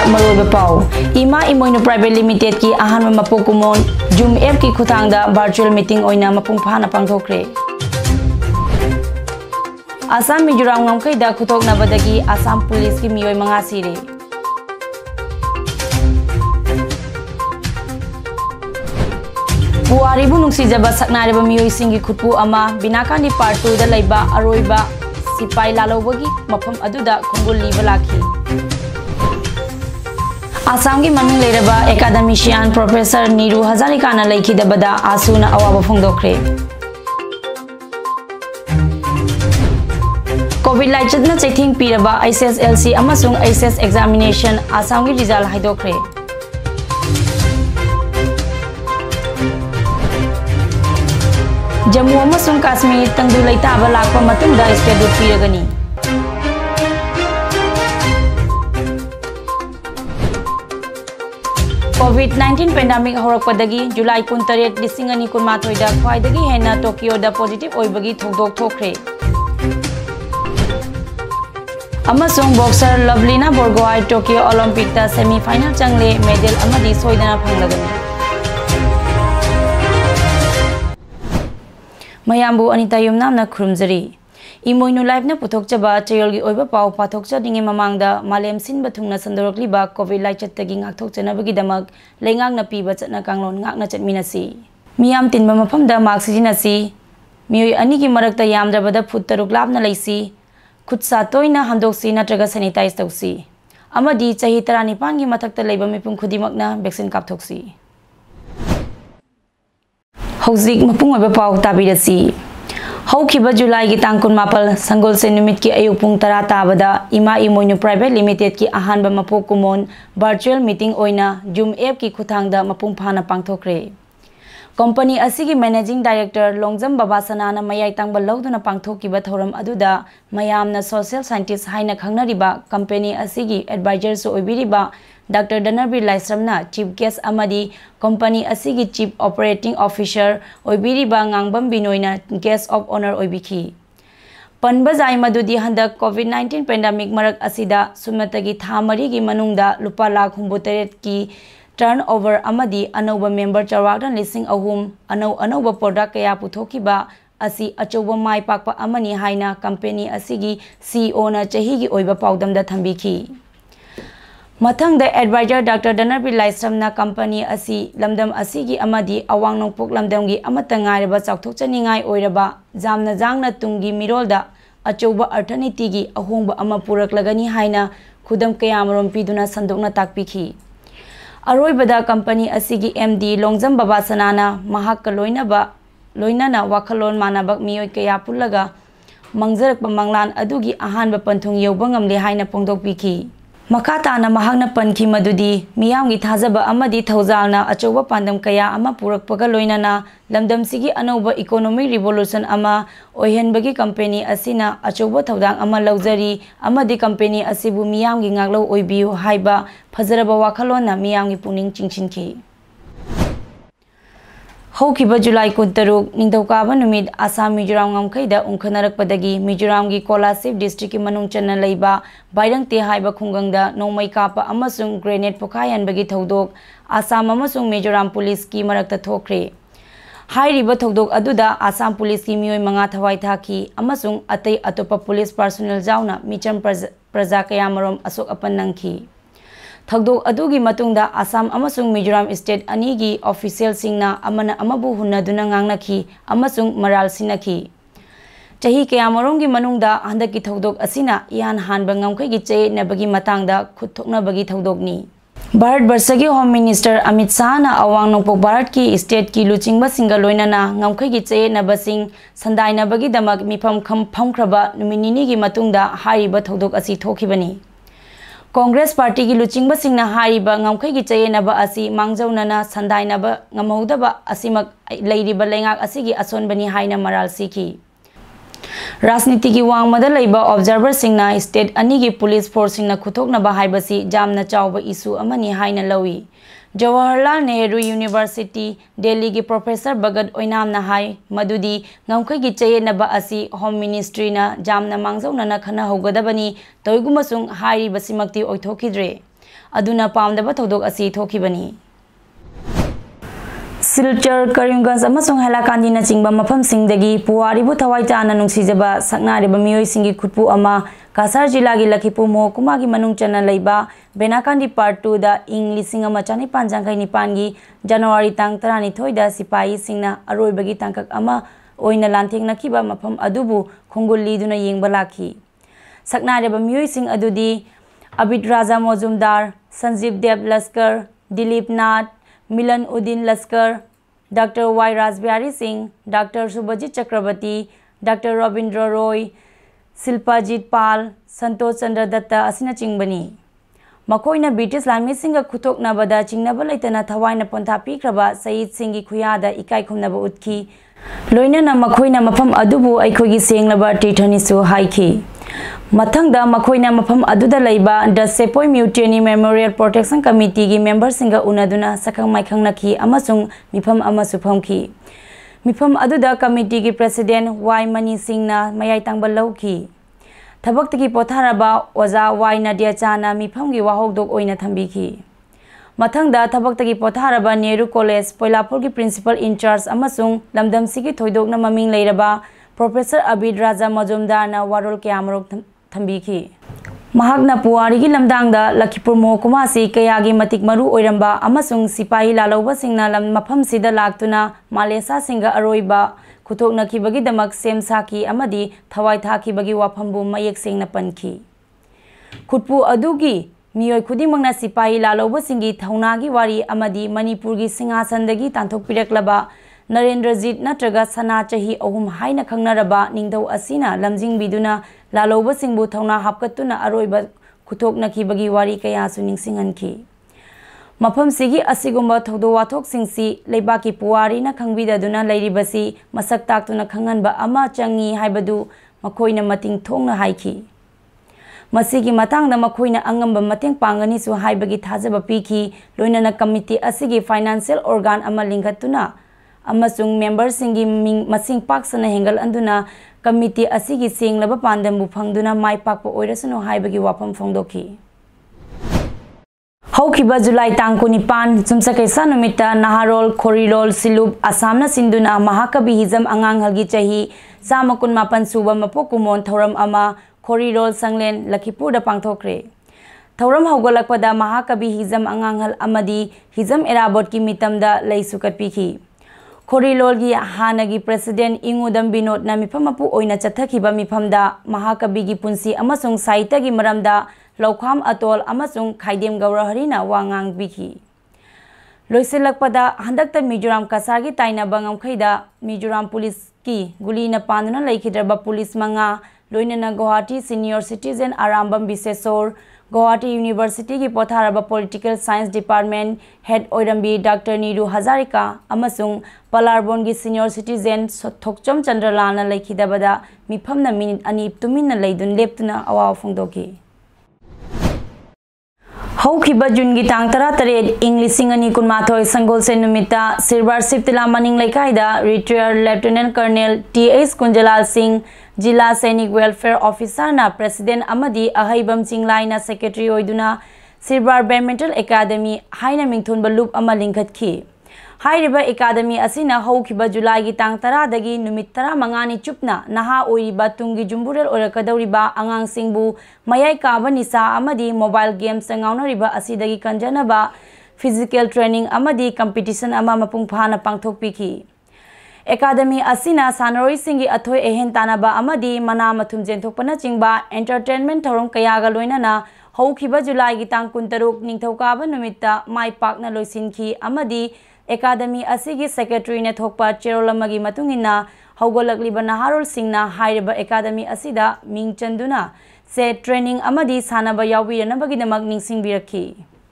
मरोब पाउ इमा इमोइनो private limited की अहान मपो कुमोन जूम एप की खुथांगदा वर्चुअल मीटिंग ओइना मपुंग फाना पांगथोखरे आसाम मिजोराम ngomkhaida खुथोकनाबदगी आसाम पुलिस की मियोय मंगा सिरे पुआरिबु नुंसीजबा सकनारेबा मियोयसिंगी खुटपु अमा बिनाकानी पार्ट 2 दा लैबा अरोइबा सिपाई लालौबगी मफम अदुदा खुंगुल लीबा लाखी आसाम की मनुंग लेरबा एकाडेमिशियन प्रोफेसर नीरू हजारिकाना लैखिदबदा आसुना अवाबा फोंदोखरे कोविड लाइचतना चैथिंग पीरबा SSLC अमसुंग SS एग्जामिनेशन आसाम की रिजल्ट हाइदोखरे जम्मू अमसुंग काश्मीर तंगदु लैताबा लाखपा मतुंगदा स्केड्यूल पीरगनी कोविड-19 पेंडेमिक होरकपदगी जुलाई 28 लिसिंग अनि कुनमाथोइदा ख्वाइदगी हेना टोक्योदा पॉजिटिव ओइबगी थोकदोक थोखरे अमसुंग boxer Lovlina Borgohain Tokyo Olympic दा सेमीफाइनल चंगले मेडल अमदी सोइदना फंगलगनी मयामबु अनिता युमनामना खुरुमजरी इमोइनु लाइफना पुथोकचबा चयलगी ओइबा पाउ पाथोकचदिंगे ममांगदा मालेम सिनबा थुंगना संदोरकलिबा कोविड लाइचतगी ngaktokchanabagidamag leingangna piba chatna kanglon ngakna chatminasi मियाम तिनबा मफमदा मार्क सिजिनसी मियोय अनिगी मरकता यामद्रबदा फुट 6 लापना लैसी खुदसा तोइना हमदोक्सी नत्रगा सैनिटाइज तौसी अमदी चही 19 गी मथक्ता लैबा मिपुम खुदिमकना वैक्सीन कापथोक्सी हौजिक मपुंग ओइबा पाउ ताबिरसी हौखिबा जुलाई की तांग 19 संगोलसे निमित की अयुक पुंग 10 ताबदा इमा इमोइनु प्राइवेट लिमिटेड की अहानबा मपो कुमोन वर्चुअल मीटिंग ओइना जूम एप की खुथांगदा मपुंग फाना पांगथोखरे कंपनी असिगी मैनेजिंग डायरेक्टर लोंगजम बाबासनाना मयाई तांगबा लौदुना पांगथोकिबा थौरम अदुदा मयामना सोशल साइंटिस्ट हाइना खंगनरिबा कंपनी असिगी एडवाइजर सो ओइबिरिबा डॉक्टर डनरबीर लाइसरमना चीफ गेस्ट अमदी कंपनी असिगी चीफ ऑपरेटिंग ऑफिसर ओइबिरिबा ngangbam बिनोइना गेस्ट ऑफ ऑनर ओइबिखी पनबजाई मदुदी हंदक कोविड-19 पेंडेमिक मरक असिदा सुमतगी था मरीगी मनुंगदा लुपा लाख 63 की टर्न ओवर अमदी अनौबा मेंबर चौरागन लिसिंग अहुम अनौबा प्रोडक्ट कया पुथोकिबा असी अचौबा माई पाकपा अमनी हाइना कंपनी असिगी CEO ना चहीगी ओइबा पाउदमदा थंबिखी मथंग द एडवाइजर डॉक्टर डनरबीर लाइसरमना कंपनी असी लमदम असिगी अमदी अवांग नोंपोक लमदमगी अमता ngairaba चाउथोकचनिंगाई ओइरबा जामना जांगना तुंगी मिरोलदा अचौबा अर्थनीतिगी अहोंबा अमा पुरकलगनी हाइना खुदम कयामरोम पीदुना संदोकना ताकपिखी अरोइबदा कंपनी असिगी MD लोंगजम बाबासनाना महाक लोइनना वाखलोन मानबक मियोय कया पुल्लगा मंगजरकपा मंगलान अदुगी अहानबा पंथुंग यौबा ngamle हाइना पोंगदोकपिखी मखाताना महागना पनखी मदुदी मियामगी थाजबा अमदी थौजालना अचौबा पांदम कया अमा पुरकपगा लोइनना लमदमसिगी अनौबा इकोनॉमिक रिवोल्यूशन अमा ओइहनबगी कंपनी असिना अचौबा थौदांग अमा लौजरी अमदी कंपनी असिबु मियामगी ngaklo ओइबियु हाइबा फजरबा वाखलोना मियामगी पुनिंग चिंगसिनखी हौखिबा जुलाई 13 निंगथौकाबा नुमित आसाम मिजोराम ngomkhaida उंखनरकपदगी मिजोराम की कोलासिब डिस्ट्रिक्ट की मनुंग चन्ना लैबा बाइरंगते हाइबा खुंगंगदा नोंमै कापा अमसुंग ग्रेनेड पोखायनबगी थौदोक आसाम अमसुंग मिजोराम पुलिस की मरकता थोखरे हाइरिबा थौदोक अदुदा आसाम पुलिस की मियोय मंगा थवाई थाकी अमसुंग अतै अतोपा पुलिस पर्सनल जाउना मिचम प्रजा कयामरोम असोक अपन नंखी थौदोक अदुगी मतुंगदा आसाम अमसुंग मिजोराम स्टेट अनीगी ऑफिशियल सिंगना अमना अमबु हुन्नदुना ngangnakhi अमसुंग मराल सिनखी चही कयामरोंगी मनुंगदा हंदकी थौदोक असिना इहान हानबा ngamkhai चे नबगी मतांगदा खुथोकनबगी थौदोकनी भारत वर्ष की होम मिनिस्टर अमित शाह ना अवांग नोंपोक भारत की स्टेट की लुचिंगबा सिंगल लोइनना ngamkhai चे नबसिंग संदाइनबगी दमक मिफम फमख्रबा नुमिनिनी की मतुंगदा हारिबा थौदोक असि थोखिबनी कांग्रेस पार्टी की लुचिंगबा सिंगना हारिबा ngamkhai की चयेनबा असि मांगजौनना संदाइनबा ngamहौदबा असिमक लैरिबा लेंगाक असिगी असोनबनी हाइना मराल सिखी राजनीति की वांगमदा लैबा ऑब्जर्वर सिंगना स्टेट अनी की पुलिस फोर्स सिंगना खुथोकनबा हाइबसी जामना चावबा इशू अमनी हाइना लौई जवाहरलाल नेहरू यूनिवर्सिटी दिल्ली की प्रोफेसर भगत ओइनामना हाई मदुदी ngamkhai की चयेनबा असि होम मिनिस्ट्री जामना मांगजौनना खना हौगदबनी तोइगुमसुंग हारिबसिमक्ति ओइथोखिद्रे aduna pamdaba thodok asi thokibani. Silchar Karimganj amasung Hailakandi na chingba mafam singdagi puwaribu thawai chana nungsijaba saknariba miyoi singi khutpu ama Kasar jila gi Lakhipur Mahokuma gi manung chana leiba Benakandi Part 2 da ing lising ama chani panjangkai nipan gi January tang 12 da sipai singna aroibagi tangkak ama oina lanthengna kiba mafam adubu khongul liduna yengba lakhi. Saknariba miyoi sing adudi Abid Raja Mojumdar, Sanjeev Dev Laskar, Dilip Nath, Milan Uddin Laskar, Dr. Y. Rajbihari Singh, Dr. Subhajit Chakrabarti, Dr. Rabindra Roy, Silpajit Pal, Santosh Chandra Datta asina chingbani. Makoina British Lami Singha Khuthoknabada chingnaba leitana thawaina pontha pikraba Said Singhi khuyada ikai khumnaba utkhi. Loinana makoina mafam adubu aikhogi senglaba tithanisu haiki. Mathangda makoina mafam aduda leiba the Sepoy Mutiny Memorial Protection Committee gi member singa unaduna sakang maikhangnaki amasung mifam amasu phamki. Mifam aduda committee gi president Y Mani Singhna mayai tangbal lauki. Thabaktagi potharaba oza Y Nadia Chana mifam gi wahokdok oina thambiki. Mathangda thabaktagi potharaba Nehru College Poilapur gi principal in charge amasung lamdam sigi thoidokna maming leiraba Professor Abid Raja Majumdar na warol kyamrok thambiki. Mahakna puwari gi lamdangda Lakhipur Mahokuma si kayagi matik maru oiramba amasung sipahi lalauba singna lam mafam sida laktuna Malesa singa aroiba khuthokna kibagi damak sem saki amadi thawai thaki bagi wafambu mayek singna panki. Khutpu adugi miyoi khudimangna sipahi lalauba singi thaunagi wari amadi Manipur gi singhasan-dagi tanthok piraklaba Narendrajit natraga sana chahi ahum haina khangnaraba ningdau asina lamjing biduna lalauba singbu thauna hapkatuna aroiba khuthokna kibagi wari kaya su ningsinghanki. Mafam sigi asigumba thodo wathok singsi leibaki puwari na khangbidaduna leiribasi masak taktuna khanganba ama changi haibadu makoina mating thongna haiki. Masigi matangda makoina angamba mateng pangani su haibagi thajaba piki loinana committee asigi financial organ ama lingkhatuna amasung member singi masing paksana hengal anduna committee asigi senglaba pandambu phangduna mai pakpa oirasano haibagi wapam phongdoki. Haukiba July tang 9 Jumsakaisa numita Naharol Khorirol Silup Assamna sinduna Mahakabi Hizam angang halgi chahi samakun mapan suba mapokumon thoram ama Khorirol Sanglen Lakhipur da pangthokre. Thoram haugalakpada Mahakabi Hizam angang hal amadi Hizam erabot ki mitamda laisukatpiki. Khorirol gi hanagi president Ingudam Binod na mifamapu oina chathakiba mifamda Mahakabi gi punsi amasung saita gi maramda Laukham Atol amasung Khaidem Gauraharina wangang biki. Loisilakpada handakta Mizoram Kasar gi taina bangam khaida Mizoram police ki guli na panduna laikhidraba police manga loinana Guwahati senior citizen Arambam Bisesor Guwahati University ki potharaba Political Science Department Head Oirambi Dr. Niru Hazarika amasung Palarbon gi senior citizen Thokchom Chandralana laikhidabada mifamna minute ani tuminna leidun leptuna awa phongdoki. Haukiba Jungi tang 13 Lising ani kunmathoi Sangolsen numita Sirbar Siptila Maning Laikaida retired Lieutenant Colonel T.S. Kunjalal Singh Jila Sainik Welfare Officer na President Amadi Ahaibam Singlai na Secretary oiduna Sirbar Badminton Academy haina mingthun balup ama lingkhatki. Hairiba Academy asina haukiba July gi tang 10 dagi numit 15 chupna naha oiriba tungi jumburel orakadawriba angang singbu mayai kaba nisa amadi mobile games ngaunariba asidagi kanjanaba physical training amadi competition ama mapung phana pangthokpiki. Academy asina sanaroi singi athoi ehen tanaba amadi mana mathum jenthokpana chingba entertainment thorom kayaga loinana haukiba July gi tang 13 ningthokaba numitta mai pakna loisinki amadi Academy asigi secretary ne thokpa cherolamagi matungina haugolagliba Naharol Singhna hairiba Academy asida mingchanduna se training amadi sanaba yawbiranabagi ningsingbirakhi.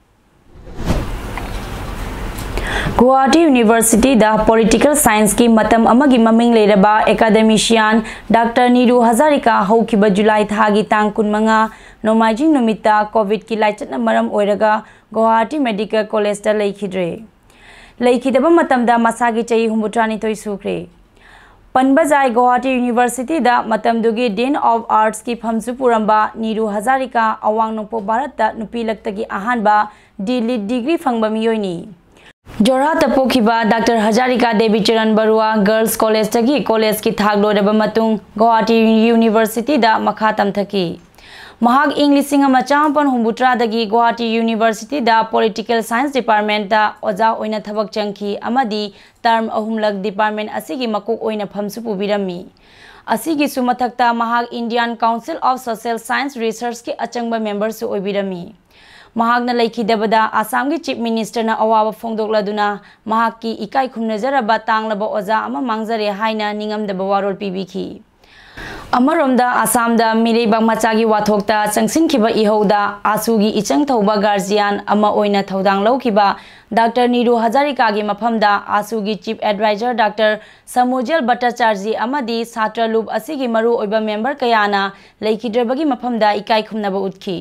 Guwahati University da Political Science ki matam amagi maming leiraba academician Dr. Niru Hazarika haukiba July thagi tang 15 Nomaijing numita COVID ki laichatna maram oiraga Guwahati Medical College da leikhidre. Laikidaba matamda masagi chahi humbutrani toi sukre. पनबजाई Guwahati university दा मतमदुगी dean of arts की फमसु पुरंबा नीरू हजारिका अवांग नोंपोक भारत दा नुपी लक्तगी अहानबा D Litt degree फंगबा मियोइनी जोरहाट पोखिबा doctor Hazarika Devi Charan Barua girls college तगी कॉलेज की थाक लोरबा मतुंग गुवाहाटी यूनिवर्सिटी दा मखा तमथकी महाग इंग्लिशिंग अमा चांपन हुंबुत्रा दगी गुवाहाटी यूनिवर्सिटी दा पॉलिटिकल साइंस डिपार्टमेंट दा ओजा ओइना थबक चंखी अमदी टर्म अहुमलक डिपार्टमेंट असिगी मकोक ओइना फमसु पुबिरमी असिगी सुमथकता महाग Indian council of social science research के अचंगबा मेंबर सु ओइबिरमी महागना लैखिदबदा आसाम की चीफ मिनिस्टर ना अवाब फोंदोकलादुना महाग की इकाई खुमनजरबा तांगलबा ओजा अमा मांगजरे हाइना निंगमदबा वारोल पिबिखी अमरोमदा आसाम दा मिरेबा मचागी वाथोकता चंगसिनखिबा इहौदा आसुगी इचंग थौबा गार्जियन अमा ओइना थौदांग लौखिबा डॉक्टर नीरू हजारिका गी मफमदा आसुगी chief adviser doctor Samujjal Bhattacharya अमदी छात्र लूप असिगी मरु ओइबा मेंबर कयाना लैखिद्रबगी मफमदा इकाई खुमनबा उतखी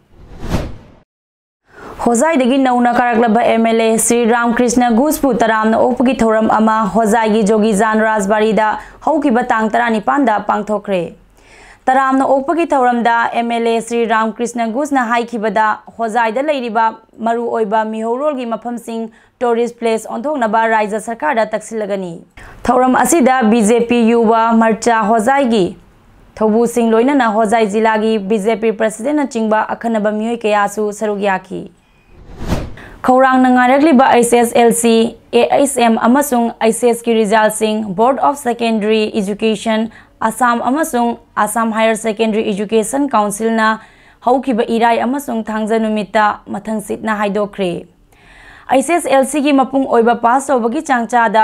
होजाइदगी नौना कारकलबा एमएलए श्री रामकृष्ण घुसपु तरामना ओपगी थौरम अमा होजाइगी जोगीजान राजबारीदा हौकिबा तांग 19 दा पांगथोखरे तरामना ओपगी थौरमदा एमएलए श्री रामकृष्ण घुसना हाइखिबदा होजाइदा लैरिबा मरु ओइबा मिहौरोलगी मफमसिंग टूरिस्ट प्लेस ओंथोकनबा राज्य सरकारदा तक्सिलगनी थौरम असिदा बीजेपी युवा मर्चा होजाइगी थौबुसिंग लोइनना होजाइ जिलागी बीजेपी प्रेसिडेंट चिंगबा अखनबा मियोय कयासु सरुग याखी खौरांग नंगारगलिबा एसएसएलसी एएसएम अमसुंग एसएस की रिजल्ट सिंह board of secondary education Assam अमसुंग Assam higher secondary education council ना हौखिबा इराय अमसुंग थांगजा नुमिता मथंग सिटना हाइदोखरे एसएसएलसी की मपुंग ओइबा पास तौबगी चांगचादा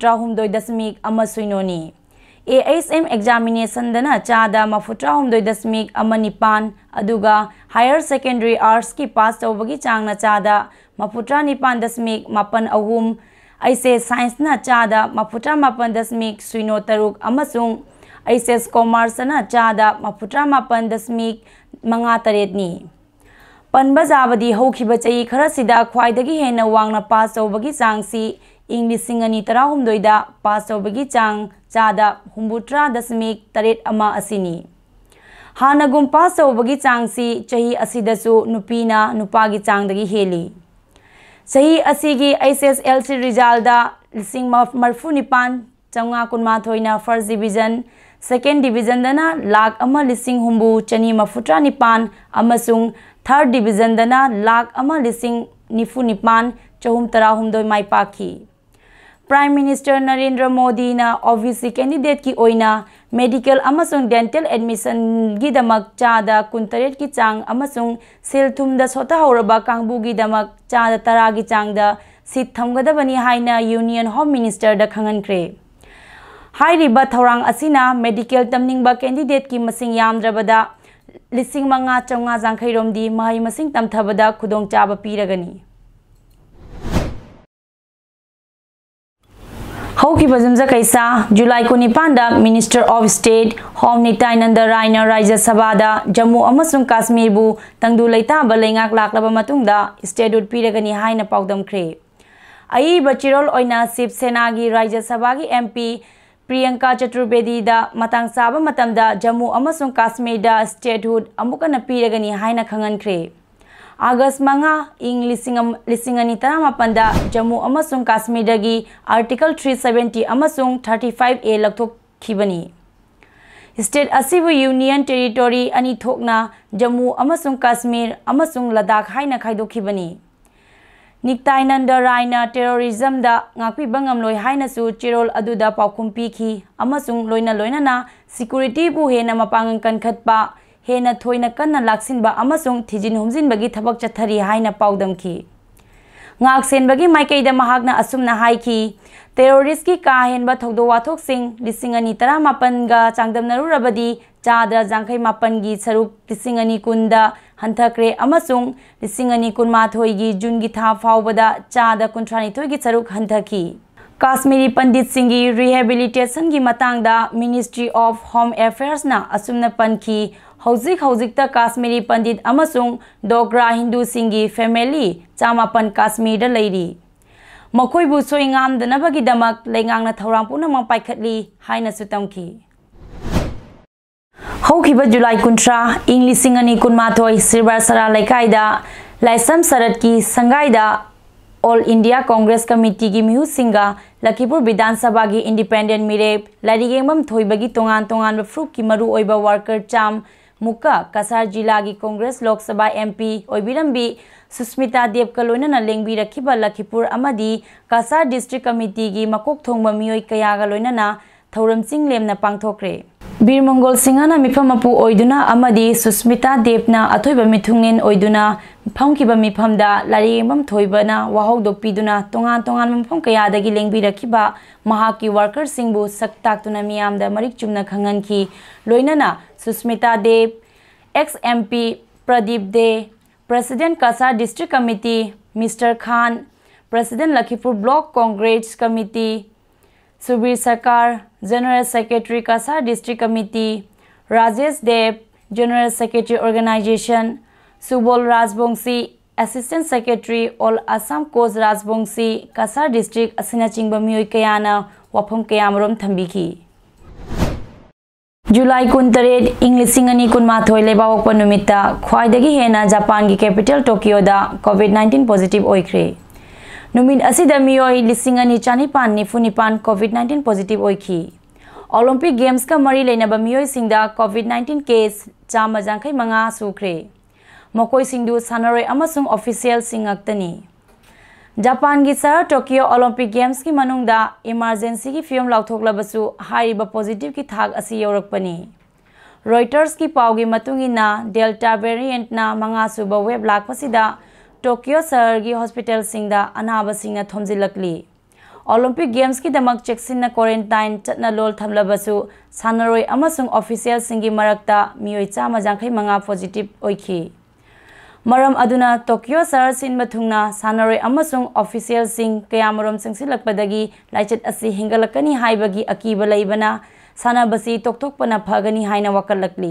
43.1 एएसएम एग्जामिनेशन दना चादा 43.9 अदुगा हायर सेकेंडरी आर्ट्स की पास तौबगी चांगना चादा 49.8 ऐसे साइंस ना चादा 49.03 अमसुंग ऐसे कॉमर्स ना चादा 49.58 नी पनबजाबदी हौखिबा चई खरसिदा ख्वाइदगी हेना वांगना पास तौबगी चांगसी इंग्लिश 2013 दा पास तौबगी चांग चादा 43.8 असिनी हानगुम पास तौबगी चांगसी चही असिदसु नुपीना नुपागी चांगदगी हेली चही असिगी SSLC result 19,919 first division second division दना 1,09,949 अमसुंग थर्ड डिवीजन दना 1,09,919 माइपाखी प्राइम मिनिस्टर नरेंद्र मोदी ना ओबीसी कैंडिडेट की ओइना मेडिकल अमसुंग डेंटल एडमिशन गिदमक चादा 19 की चांग अमसुंग सेल थुमदा सोता हौरबा कांगबू गिदमक चादा 10 की चांगदा सीट थमगदबनी हाइना यूनियन होम मिनिस्टर दा खंगनख्रे हाइरिबा थौरांग असिना मेडिकल तमनिंगबा कैंडिडेट की मसिंग यामद्रबदा 5,950 रोमदी महै मसिंग तमथबदा खुदोंचाबा पीरगनी हौखिबा जुमजा कैसा जुलाई 19 minister of state home Nityanand रायना राज्य सभादा जम्मू अमसुंग काश्मीर बु तंगदु लैताबा लैंगाक लाक्लबा मतुंगदा स्टेटहुड पीरगनी हाइना पाउदमख्रे अईबा चिरोल ओइना शिवसेना की राज्य सभा की एमपी प्रियंका चतुर्वेदी दा मतंग चाबा मतमदा जम्मू अमसुंग काश्मीर दा स्टेटहुड अमुकना पीरगनी हाइना खंगनख्रे अगस्त 5 दा जम्मू अमसुंग काश्मीर दगी आर्टिकल 370 अमसुंग 35A लक्थोखिबनी स्टेट असिबु यूनियन टेरिटोरी अनि थोकना जम्मू अमसुंग काश्मीर अमसुंग लद्दाख हाइना खाइदोखिबनी नित्यानंद रायना टेरोरिज्म दा ngapiba ngamloi hainasu chirol aduda paukhum pikhi amasung loina security bu hena mapangan kankhatpa हेना थोइना कन्ना लाक्सिनबा अमसुंग थिजिन हुमजिनबगी थबक चथरी हाइना पाउदमखी ngaaksenbagi maikayda mahakna asumna haiki terrorist की काहेनबा थौदो वाथोकसिंग 2018 गा चांगदमनरुरबदी चादरा जांखै मापन गी सरुक 2019 दा हंथक्रे अमसुंग 2019 गी जून गी था फावबदा चादा 19 गी सरुक हंथकी काश्मीरी पंडित सिंह की रिहेबिलिटेशन की मतंगदा मिनिस्ट्री ऑफ होम अफेयर्स ना असुमना पनखी हौजिक काश्मीरी पंडित अमसुंग डोगरा हिंदू सिंह की फैमिली 54 काश्मीर लैरी मखोइबु सोइंगामदनबगिदमक लेंगांगना थौरांग पुनमक पाइखटली हाइनसु तमखि। हौखिबा जुलाई 19 इं 2012 सिरबासरा लेकाइदा लाइसम सरत की संगाइदा ऑल इंडिया कांग्रेस कमिटी की मिहुसिंगा लखीपुर विधानसभा की इंडिपेंडेंट मिरेप लारिगेंगम थोइबगी तोंगान तोंगान फ्रूप की मरु ओइबा वर्कर चाम मुक्का कसार जिला की कांग्रेस लोकसभा एमपी ओइबिरंबी सुस्मिता देव का लोइनना लेंबी रखिबा लखीपुर अमदी कसार डिस्ट्रिक्ट कमिटी की मकोक थोंगबा मियोय कयागा लोइनना थौरमसिंग लेमना पांगथोक्रे। बीर मंगोल सिंहना मिफम अपू ओइदुना अमदी सुस्मिता देवना अथोइबा मिथुंगेन ओइदुना फमखिबा मिफमदा लारिगेंगम थोइबना वाहौदोपीदुना तोंगान तोंगान मफम कयादगी लेंबी रखिबा महाकी वर्कर सिंहबु सक्ताक्तुना मियामदा मरिक चुमना खंगनखि। लोइनना Susmita Dev, ex MP Pradip De, president Cachar district committee mister Khan, president Lakhipur block Congress committee Subir Sarkar, general secretary Cachar district committee Rajesh Dev, general secretary organisation Subol Rajbongshi, assistant secretary all Assam Koch Rajbongshi Cachar district असिनाचिंगबा मियोय कयाना वफम कयामरोम थंबिखि। जुलाई 19 इं 2012 लेबावोकपा नुमित्ता ख्वाइदगी हेना जापान की कैपिटल टोक्योदा कोविड-19 पॉजिटिव ओइख्रे। नुमित असिदा मियोय 2,294 कोविड-19 पॉजिटिव ओइखि। ओलंपिक गेम्स का मरी लेनबा मियोय सिंगदा कोविड-19 केस 495 सुख्रे। मकोय सिंगदु सानरोय अमसुंग ऑफिशियल सिंगक्तनी। जापान की शहर टोक्यो ओलंपिक गेम्स की मनुंगदा इमरजेंसी की फिल्म लाउथोक्लबसु हारिबा पॉजिटिव की थाक असि यौरकपनी। रॉयटर्स की पावगी मतुंगिना डेल्टा वेरिएंट ना 5 सुबा वेब लाकपसिदा टोक्यो शहर की हॉस्पिटल सिंगदा अनाबा सिंगना थोमजिलकली। ओलंपिक गेम्स की दमक चेक्सिन क्वारंटाइन चटना लोल थमलबसु सानरोय अमसुंग ऑफिशियल सिंगी मरक्ता मियोय 495 पॉजिटिव ओइखि। मरम अदुना टोक्यो शहर सिन बथुंगना सानरोय अमसुंग ऑफिशियल सिंग कयामरोम सिंगसिलकपदगी लाइचत असि हिंगलकनी हाइबगी अकीबा लैबना सानबसी तोक्तोकपना फगनी हाइना वकलकली।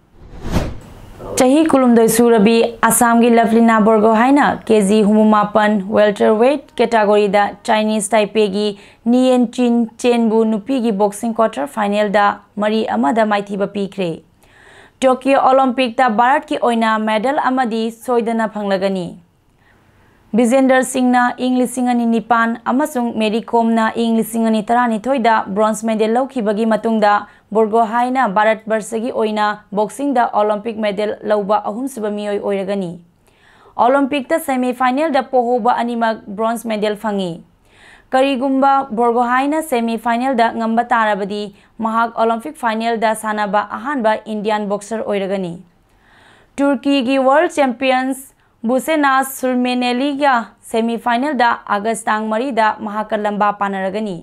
चही कुलुमदोय सुरबी आसाम की लवलीना बोरगोहाइना केजी 59 वेल्टर वेट कैटेगरी दा चाइनीज ताइपे की नियन चिन चेनबु नुपी की बॉक्सिंग क्वार्टर फाइनल दा मरी अमदा माइथीबा पीख्रे। टोक्यो ओलंपिक दा भारत की ओइना मेडल अमदी सोइदना फंगलगनी। विजेंदर सिंहना इं 2009 अमसुंग मेरी कोमना इं 2012 दा ब्रोंज मेडल लौखिबगी मतुंगदा बोरगोहाइना भारत वर्षगी ओइना बॉक्सिंग दा ओलंपिक मेडल लौबा अहुमसुबा मियोय ओइरगनी। ओलंपिक दा सेमीफाइनल दा पोहोबा अनिमक ब्रोंज मेडल फंगी। करीगुम्बा बोरगोहाइना सेमीफाइनल दा ngamba ताराबदी महाक ओलंपिक फाइनल दा सानाबा अहानबा इंडियन बॉक्सर ओइरगनी। तुर्की की वर्ल्ड चैंपियंस बुसेनास सुरमेनेलिगा सेमीफाइनल दा अगस्त तांग 3 दा महाका लंबा पानरगनी।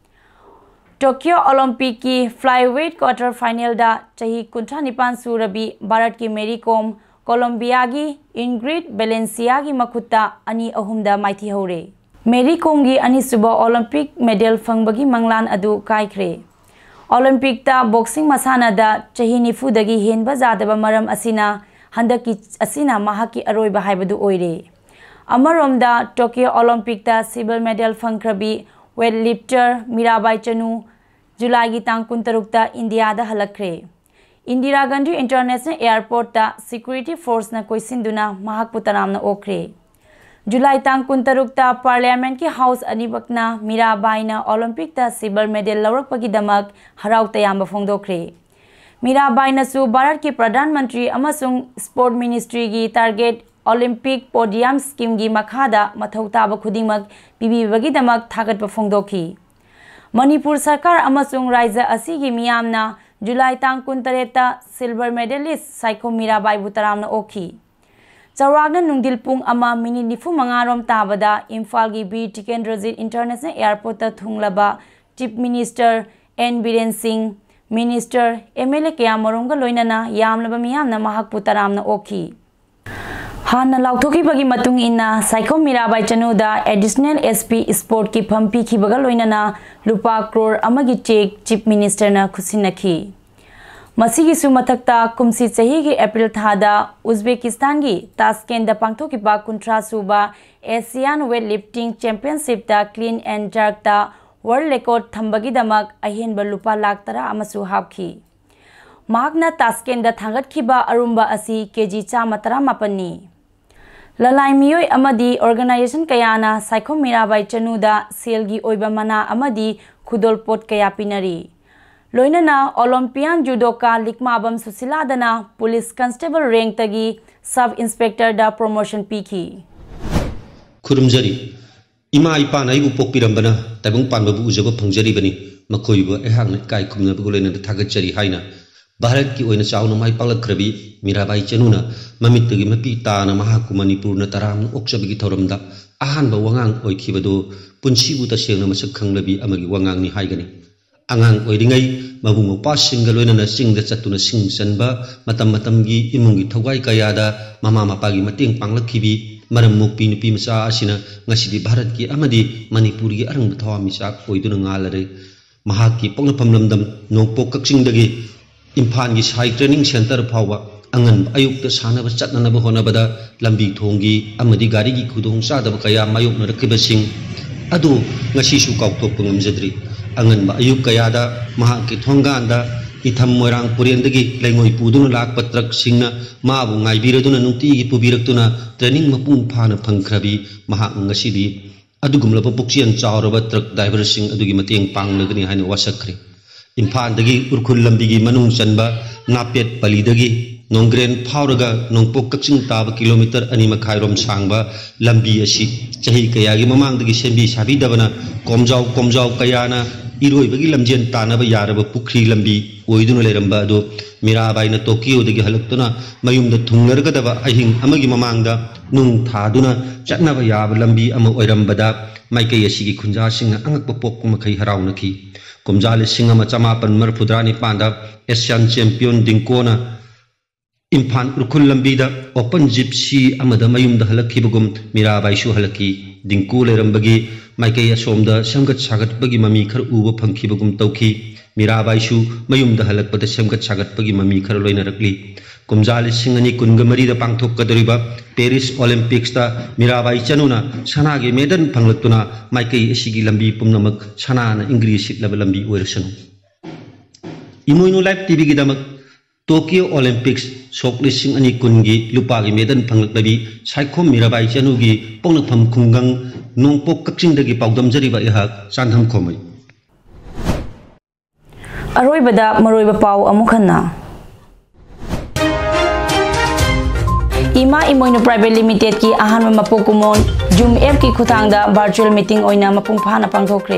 टोक्यो ओलंपिक की फ्लाईवेट क्वार्टर फाइनल दा चही 59 सुरबी भारत की मेरी कोम कोलंबिया की इंग्रिड बेलेंसिया की मखुत्ता 2-3 दा माइथी हौरे। मेरी कोम की अनिसुबा ओलंपिक मेडल फंगबगी मंगलान अदु काइख्रे। ओलंपिक दा बॉक्सिंग मसाना दा चही 90 दगी हेनबा जादबा मरम असिना हंदकी असिना महाकी अरोइबा हाइबदु ओइरे। अमरोमदा टोक्यो ओलंपिक दा सिल्वर मेडल फंगख्रबी weight lifter Mirabai Chanu July की तांग 13 दा इंडिया दा हलक्रे। इंदिरा गांधी इंटरनेशनल एयरपोर्ट दा सिक्योरिटी फोर्स ना कोइसिंदुना महाकपु तरामना ओख्रे। जुलाई तांग 13 दा पार्लियामेंट की हाउस अनिबकना मीराबाईना ओलंपिक दा सिल्वर मेडल लौरकपगिदमक हराउ तयाम्बा फोंदोख्रे। मीराबाईनसु भारत की प्रधानमंत्री अमसुंग स्पोर्ट मिनिस्ट्री की टारगेट ओलंपिक पोडियम स्कीम की मखादा मथौ ताबा खुदिमक पिबीबगिदमक थागतपा फोंदोखी। मणिपुर सरकार अमसुंग राज्य असि की मियामना जुलाई तांग 19 ता सिल्वर मेडलिस्ट साइको मीराबाईबु तरामना ओखी। चौरागना नुंदिल पुंग अमा मिनिट 45 रोम ताबदा इम्फाल की बीर टिकेंद्रजीत इंटरनेशनल एयरपोर्ट थुंगलबा chief minister N Biren Singh minister MLA कयामरोंगा लोइनना यामलबा मियामना महाकपु तरामना ओखी। हाना लाउथोखिबगी मतुंग इन्ना साइको मीराबाई चनुदा एडिशनल एसपी स्पोर्ट की फंपी खिबगा लोइनना लुपा करोड़ अमगी चेक चीफ मिनिस्टर ना खुसिनखी। मसीगिसु मथक्ता कुमसी चही की अप्रैल थादा उज्बेकिस्तान की तास्केंद पांगथोकिबा 50 सुबा एशियन वेट लिफ्टिंग चैंपियनशिप ता क्लीन एंड जर्क ता वर्ल्ड रिकॉर्ड थंबगीदमक अहेनब लुपा लाख 10 अमसु हापखी महाकना तास्केंद थांगतखिबा अरुंबा असी केजी 138 नि ललाई मियोय अमदी ऑर्गेनाइजेशन कयाना साइखो मीराबाई चनुदा सेलगी ओइबा मना अमदी खुदोलपोट कया पिनरी लोइनना ओलंपियन जुडोका लिकमाबम सुसिलादना पुलिस कांस्टेबल रैंक तगी सब इंस्पेक्टर दा प्रमोशन पीखी खुरुमजरी इमा इपान आइबु पोकपिरंबना तैबुंग पानबबु उजब फंगजरीबनी मखोइबु एहांगन काई खुमनबु लोइनना थागतजरी हाइना भारत की ओइना चाउना माइ पालखरबी मीराबाई चनुना ममितगी मपी ताना महाकु मणिपुरना तराम ओक्चबगी थौरमदा अहानबा वंगांग ओइखिबदो पुंसीबु तसेंगना मसक खंगलबी अमगी वंगांगनी हाइगनी अंगांग ओइरिंगै मबुंग मपासिंग लोइनना सिंगदा चतुना सिंग चनबा मतम मतमगी इमुंगी थौगाई कयादा ममा मपागी मतेंग पांगलखिबी मरम मुक्पी नुपी मचा असिना ngasibi भारत की अमदी मणिपुर की अरंग थवामिचा ओइदुना ngalare महाकी पोंगफम लमदम नोंगपोक कक्सिंगदगी इम्फान की साइ ट्रेनिंग सेंटर फावा अंगन अयुक्त सानब चटनब होनबदा लंबी थोंगी अमदी गाड़ी की खुदोंग चादब कया मायोकनरखिबसिंग अदु ngasisu काउथोप ngamjadri अंगन अयुक कयादा महाकी थोंगांदा इथम मोरांग पुरेंदगी लेंगोई पुदुना लाक पत्रक सिंगना माबु ngaibirदुना नुंतीगी पुबिरक्तुना ट्रेनिंग मपुंग फाना फंगख्रबी महा ngasibi अदुगुमलब पुक्सियन चावरब ट्रक ड्राइवर सिंग अदुगी मतेंग पांगलगनी हाइन वासखरि इम्फानदगी उरखुल लंबीगी मनुंग चनबा नापेट पलीदगी नोंग्रेन फावरगा नोंगपोक कक्सिंग ताब किलोमीटर 2 मखाइरोम सांगबा लंबी असी चही कयागी ममांगदगी सेंबी साबीदबना कोमजाव कयाना इरोइबगी लमजेन तानब यारब पुखरी लंबी ओइदुना लेरंबा अदो मीराबाईना टोकियोदगी हलक्तुना मयुमदा थुंगरगदबा अहिंग अमगी ममांगदा नुंग थादुना चटनब याब लंबी अम ओइरंबदा माइकई असिगी खुंजासिंग अंगक पोक मखै हराउनखी कुमजा 1994 एशियन चैंपियन दिंकोना इम्फान उरखुल लंबीदा ओपन जिप्सी अमदा मयुमदा हलखिबगुम मीराबाईसु हलखी दिंकु लेरंबगी माइकई असोमदा संगत सागतबगी ममी खर उब फंखिबगुम तौखी मीराबाईसु मयुमदा हलकपदा संगत सागतबगी ममी खर लोइनरकली कुमजा 2024 दा पांगथोकदरिबा पेरिस ओलंपिक्स ता मीराबाई चनुना सनागे मेडल फंगलक्तुना माइकई असिगी लंबी पुमनमक सनाना इंग्री सिटलब लंबी ओइरसनु इमोइनो लाइव टीवी की दमक टोक्यो ओलंपिक्स सोक 2020 की लुपागी मेडल फंगलक्तबी साइखोम मीराबाई चनुगी पोंगनफम खुंगंग नोंगपोक कक्सिंगदगी पाउदमजरिबा इहाक चांधम खोमै अरोइबदा मरोइबा पाउ अमुखन्ना इमा इमोइनो प्राइवेट लिमिटेड की अहान मपोकुमोन जूम एप की खुतांगदा वर्चुअल मीटिंग ओइना मपुंग फाना पांगथोखरे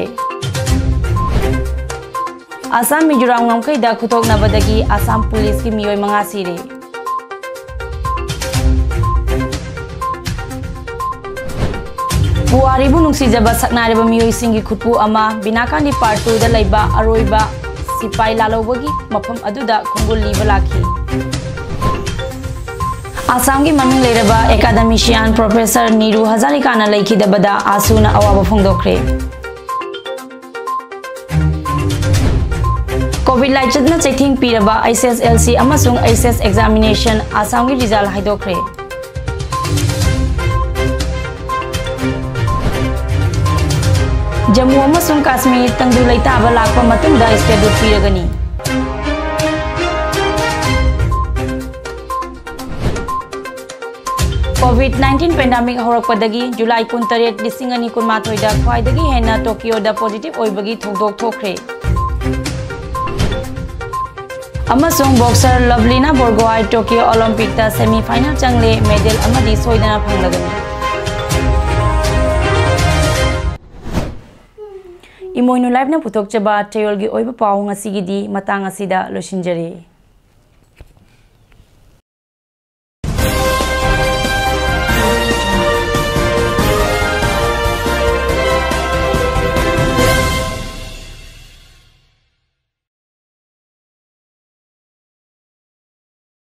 आसाम मिजोराम ngamkhaida खुथोकनाबदगी आसाम पुलिस की मियोय मंगा सिरे पुआरिबु नुंसीजबा सकनारेबा मियोय सिंगी खुटपु अमा बिनाकानी पार्ट 2 दा लैबा अरोइबा सिपाई लालौबगी मफम अदुदा खुंगुल लीबा लाखी आसाम की मनुंग लेरबा एकाडेमिशियन प्रोफेसर नीरू हजारिकाना लेखिदबदा आसुना अवाबा फोंदोखरे कोविड लाइचतना चेथिंग पीरबा SSLC अमसुंग SS एग्जामिनेशन आसाम की रिजल्ट हाइदोखरे जम्मू अमसुंग काश्मीर तंगदु लैताबा लाखपा मतुंगदा स्केड्यूल पीरगनी COVID-19 पेंडेमिक होरकपदगी जुलाई 28 2019 दा ख्वाइदगी हेना टोक्योदा पॉजिटिव ओइबगी थोंदोक थोखरे अमसुंग boxer Lovlina Borgohain Tokyo Olympic दा सेमीफाइनल चंगले मेडल अमदी सोइदना फंगलगनी इमोइनो लाइव ना पुथोकचबा ट्रेवल की ओइबा पाउ ngasiगidi matang asida losinjare।